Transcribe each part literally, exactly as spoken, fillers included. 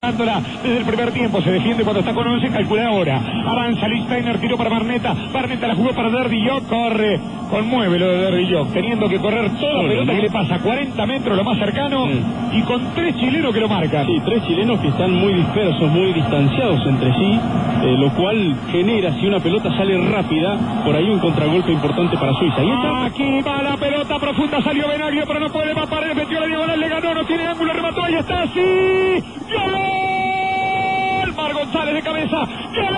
Desde el primer tiempo se defiende cuando está con once, calcula ahora. Avanza Luis Steiner, tiró para Barneta. Barneta la jugó para Derdilló, corre. Conmueve lo de Derdilló, teniendo que correr toda la pelota, ¿no?, que le pasa cuarenta metros lo más cercano, sí, y con tres chilenos que lo marcan. Sí, tres chilenos que están muy dispersos, muy distanciados entre sí, eh, lo cual genera, si una pelota sale rápida, por ahí un contragolpe importante para Suiza. Ahí está. Aquí va la pelota profunda, salió Benaglio, pero no puede más. Paredes metió la diagonal, le ganó, no tiene ángulo, remató, ahí está, sí. ¡Gol! Mar González de cabeza. ¡Gol!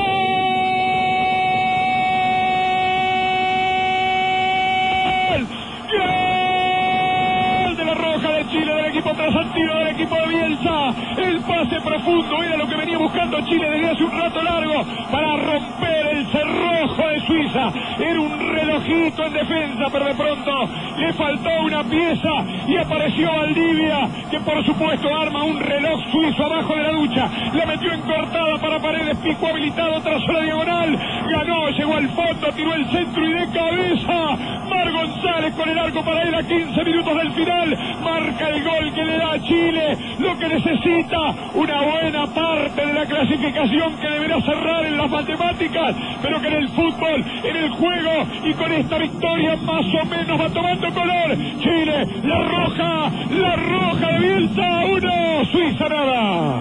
¡Gol! De la Roja de Chile, del equipo trasantino, del equipo de Bielsa. El pase profundo era lo que venía buscando Chile desde hace un rato largo para romper el cerrojo de Suiza. Era un relojito en defensa, pero de pronto le faltó una pieza y apareció Valdivia, que por supuesto arma un reloj suizo abajo de la ducha. La metió en cortada para Paredes, picó habilitado, trazó la diagonal, ganó, llegó al fondo, tiró el centro y de cabeza Mar González con el arco para él a quince minutos del final. Marca el gol que le da a Chile lo que necesita, una buena parte de la clasificación que deberá cerrar en las matemáticas, pero que en el fútbol, en el juego y con esta victoria más o menos va tomando color. Chile, la roja, la roja de Bielsa, uno, Suiza nada.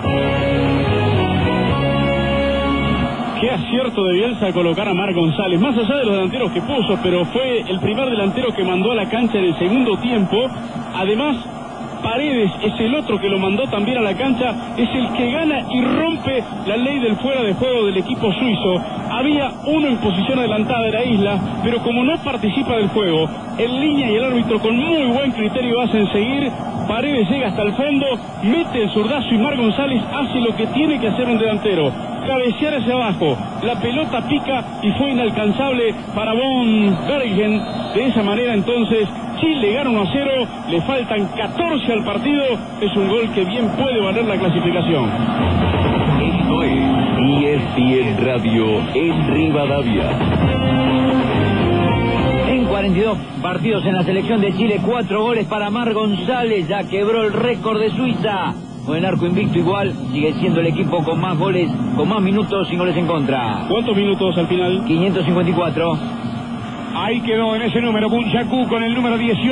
Qué acierto de Bielsa a colocar a Mar González, más allá de los delanteros que puso, pero fue el primer delantero que mandó a la cancha en el segundo tiempo. Además, Paredes es el otro que lo mandó también a la cancha, es el que gana y rompe la ley del fuera de juego del equipo suizo. Había uno en posición adelantada, era Isla, pero como no participa del juego, en línea y el árbitro con muy buen criterio hacen seguir. Paredes llega hasta el fondo, mete el zurdazo y Mar González hace lo que tiene que hacer un delantero: cabecear hacia abajo, la pelota pica y fue inalcanzable para Von Bergen. De esa manera entonces Chile gana uno a cero, le faltan catorce al partido, es un gol que bien puede valer la clasificación. Esto es E S P N Radio en Rivadavia. En cuarenta y dos partidos en la selección de Chile, cuatro goles para Mar González, ya quebró el récord de Suiza. Con el arco invicto igual, sigue siendo el equipo con más goles, con más minutos sin goles en contra. ¿Cuántos minutos al final? quinientos cincuenta y cuatro. Ahí quedó en ese número Bunyaku con el número dieciocho.